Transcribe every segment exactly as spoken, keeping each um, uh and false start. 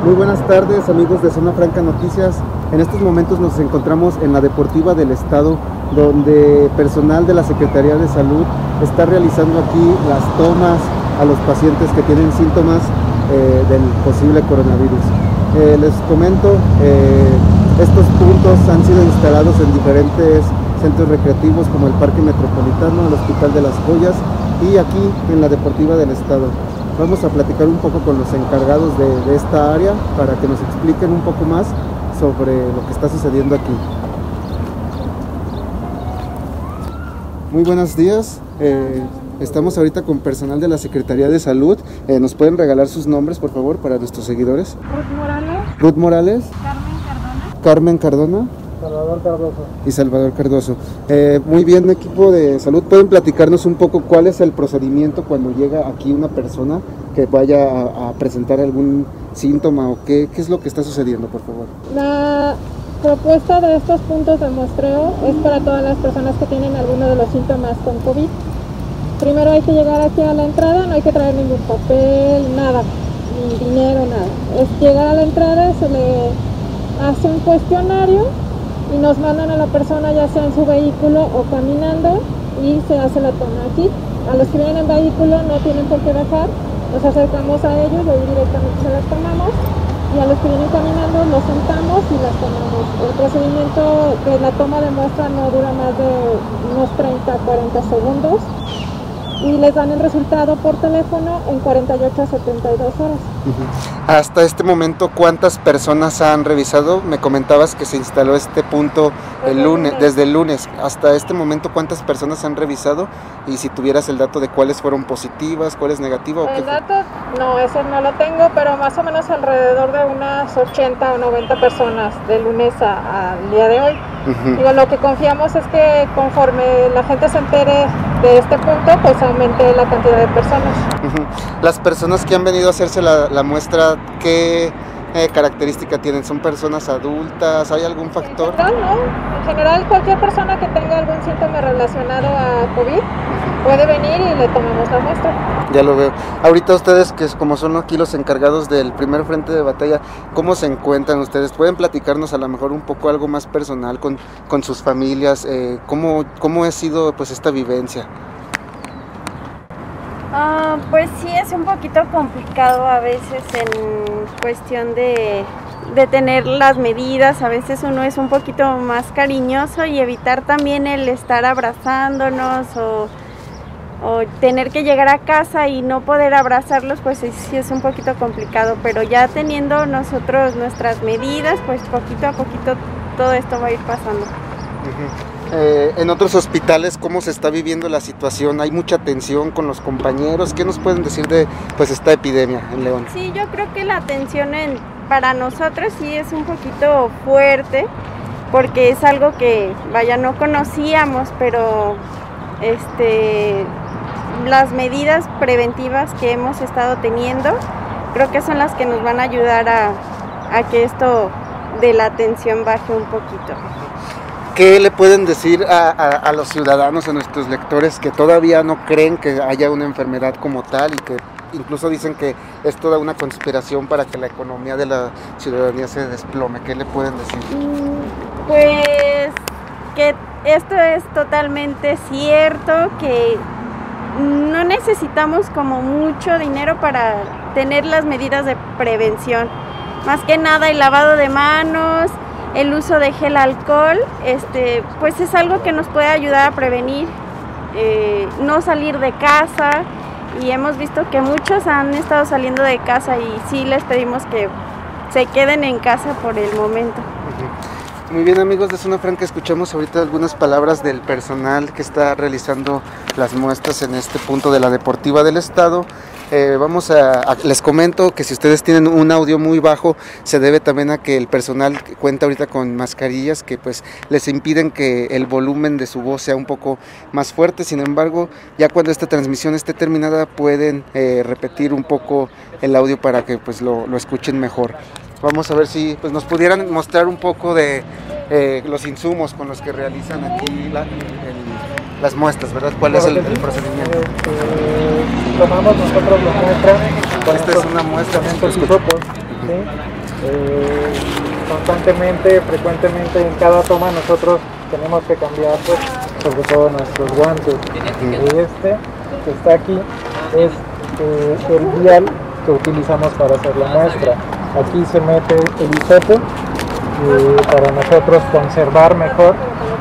Muy buenas tardes, amigos de Zona Franca Noticias. En estos momentos nos encontramos en la Deportiva del Estado, donde personal de la Secretaría de Salud está realizando aquí las tomas a los pacientes que tienen síntomas eh, del posible coronavirus. Eh, les comento, eh, estos puntos han sido instalados en diferentes centros recreativos como el Parque Metropolitano, el Hospital de las Joyas y aquí en la Deportiva del Estado. Vamos a platicar un poco con los encargados de, de esta área para que nos expliquen un poco más sobre lo que está sucediendo aquí. Muy buenos días, eh, estamos ahorita con personal de la Secretaría de Salud. Eh, ¿Nos pueden regalar sus nombres, por favor, para nuestros seguidores? Ruth Morales. Ruth Morales. Carmen Cardona. Carmen Cardona. Salvador Cardoso. Y Salvador Cardoso. Eh, muy bien, equipo de salud, ¿pueden platicarnos un poco cuál es el procedimiento cuando llega aquí una persona que vaya a, a presentar algún síntoma o qué, qué es lo que está sucediendo, por favor? La propuesta de estos puntos de muestreo es para todas las personas que tienen alguno de los síntomas con COVID. Primero hay que llegar aquí a la entrada, no hay que traer ningún papel, nada, ni dinero, nada. Es llegar a la entrada, se le hace un cuestionario y nos mandan a la persona ya sea en su vehículo o caminando y se hace la toma aquí. A los que vienen en vehículo no tienen por qué bajar, nos acercamos a ellos, ahí directamente se las tomamos, y a los que vienen caminando los sentamos y las tomamos. El procedimiento de la toma de muestra no dura más de unos treinta a cuarenta segundos y les dan el resultado por teléfono en cuarenta y ocho a setenta y dos horas. Uh-huh. Hasta este momento, ¿cuántas personas han revisado? Me comentabas que se instaló este punto el lunes, desde el lunes. Hasta este momento, ¿cuántas personas han revisado? Y si tuvieras el dato de cuáles fueron positivas, cuáles negativas. El dato, no, ese no lo tengo, pero más o menos alrededor de unas ochenta o noventa personas de lunes al día de hoy. Uh-huh. Digo, lo que confiamos es que conforme la gente se entere de este punto, pues aumente la cantidad de personas. Uh-huh. Las personas que han venido a hacerse la, la muestra, ¿qué eh, característica tienen? ¿Son personas adultas? ¿Hay algún factor? En general, no. En general, cualquier persona que tenga algún síntoma relacionado a COVID puede venir y le tomamos la muestra. Ya lo veo. Ahorita ustedes, que como son aquí los encargados del primer frente de batalla, ¿cómo se encuentran ustedes? ¿Pueden platicarnos a lo mejor un poco algo más personal con, con sus familias? Eh, ¿cómo, ¿Cómo ha sido pues esta vivencia? Uh, pues sí, es un poquito complicado a veces en cuestión de, de tener las medidas. A veces uno es un poquito más cariñoso y evitar también el estar abrazándonos o, o tener que llegar a casa y no poder abrazarlos, pues sí es un poquito complicado, pero ya teniendo nosotros nuestras medidas, pues poquito a poquito todo esto va a ir pasando. Uh-huh. Eh, en otros hospitales, ¿cómo se está viviendo la situación? ¿Hay mucha tensión con los compañeros? ¿Qué nos pueden decir de pues esta epidemia en León? Sí, yo creo que la atención en, para nosotros sí es un poquito fuerte, porque es algo que, vaya, no conocíamos, pero este, las medidas preventivas que hemos estado teniendo, creo que son las que nos van a ayudar a, a que esto de la atención baje un poquito. ¿Qué le pueden decir a, a, a los ciudadanos, a nuestros lectores que todavía no creen que haya una enfermedad como tal y que incluso dicen que es toda una conspiración para que la economía de la ciudadanía se desplome? ¿Qué le pueden decir? Pues que esto es totalmente cierto, que no necesitamos como mucho dinero para tener las medidas de prevención. Más que nada el lavado de manos, el uso de gel alcohol, este, pues es algo que nos puede ayudar a prevenir, eh, no salir de casa, y hemos visto que muchos han estado saliendo de casa y sí les pedimos que se queden en casa por el momento. Muy bien, amigos de Zona Franca, escuchamos ahorita algunas palabras del personal que está realizando las muestras en este punto de la Deportiva del Estado. Eh, vamos a, a, les comento que si ustedes tienen un audio muy bajo, se debe también a que el personal cuenta ahorita con mascarillas que pues les impiden que el volumen de su voz sea un poco más fuerte. Sin embargo, ya cuando esta transmisión esté terminada, pueden eh, repetir un poco el audio para que pues lo, lo escuchen mejor. Vamos a ver si pues, nos pudieran mostrar un poco de eh, los insumos con los que realizan aquí la, el, las muestras, ¿verdad? ¿Cuál es el, el procedimiento? Eh, tomamos nosotros la muestra. Esta es una muestra. Con sus ojos, ¿sí? Eh, constantemente, frecuentemente en cada toma nosotros tenemos que cambiar, pues, sobre todo nuestros guantes. Este que está aquí es eh, el vial que utilizamos para hacer la muestra. Aquí se mete el hisopo eh, para nosotros conservar mejor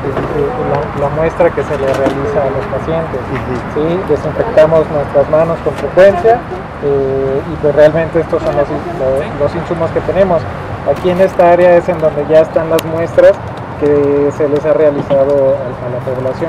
La, la muestra que se le realiza a los pacientes. ¿Sí? Desinfectamos nuestras manos con frecuencia eh, y pues realmente estos son los, los insumos que tenemos. Aquí en esta área es en donde ya están las muestras que se les ha realizado a, a la población.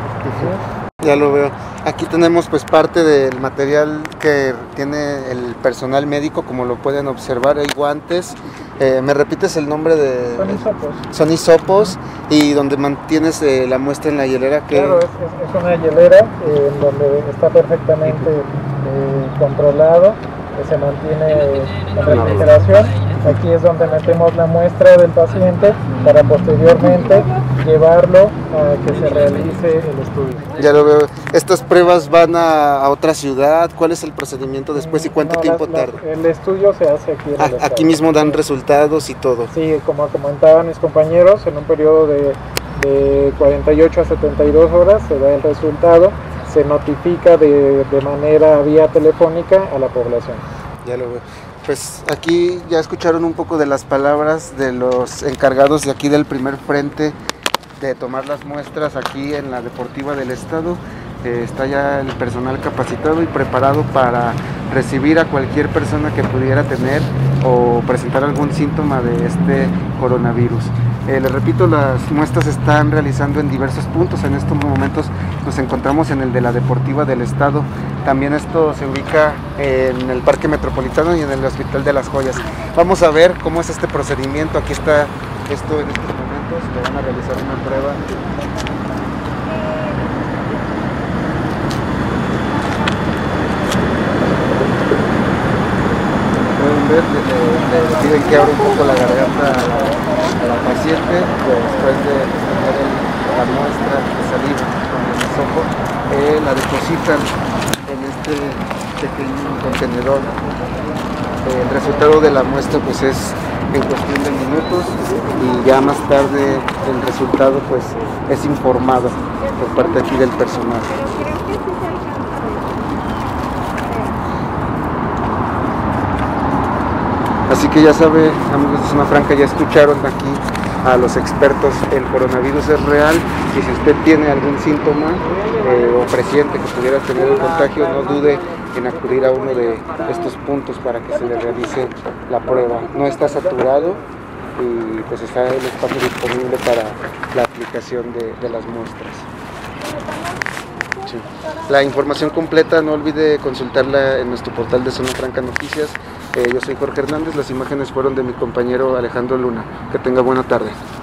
¿Sí? Ya lo veo. Aquí tenemos pues parte del material que tiene el personal médico, como lo pueden observar. Hay guantes. Eh, ¿Me repites el nombre de...? Son hisopos. Son hisopos. Y donde mantienes eh, la muestra en la hielera. Que... Claro, es, es, es una hielera eh, en donde está perfectamente eh, controlado, que se mantiene en refrigeración. Aquí es donde metemos la muestra del paciente para posteriormente llevarlo a que se realice el estudio. Ya lo veo. ¿Estas pruebas van a, a otra ciudad? ¿Cuál es el procedimiento después y cuánto no, tiempo las, tarda? Las, el estudio se hace aquí en Ah, el estado. aquí mismo dan resultados y todo. Sí, como comentaban mis compañeros, en un periodo de, de cuarenta y ocho a setenta y dos horas se da el resultado, se notifica de, de manera vía telefónica a la población. Ya lo veo. Pues aquí ya escucharon un poco de las palabras de los encargados de aquí del primer frente de tomar las muestras aquí en la Deportiva del Estado. Eh, está ya el personal capacitado y preparado para recibir a cualquier persona que pudiera tener o presentar algún síntoma de este coronavirus. Eh, les repito, las muestras se están realizando en diversos puntos. En estos momentos nos encontramos en el de la Deportiva del Estado. También esto se ubica en el Parque Metropolitano y en el Hospital de las Joyas. Vamos a ver cómo es este procedimiento. Aquí está esto en estos momentos. Le van a realizar una prueba. Pueden ver, le, le, le piden que abra un poco la garganta a la, a la paciente después de tener el, la muestra de saliva con el hisopo. Eh, la depositan en este pequeño contenedor. El resultado de la muestra pues es en cuestión de minutos y ya más tarde el resultado pues es informado por parte aquí del personal. Así que ya sabe, amigos de Zona Franca, ya escucharon aquí a los expertos, el coronavirus es real y si usted tiene algún síntoma eh, o presiente que pudiera tener el contagio, no dude en acudir a uno de estos puntos para que se le realice la prueba. No está saturado y pues está el espacio disponible para la aplicación de, de las muestras. Sí. La información completa no olvide consultarla en nuestro portal de Zona Franca Noticias. Eh, yo soy Jorge Hernández, las imágenes fueron de mi compañero Alejandro Luna. Que tenga buena tarde.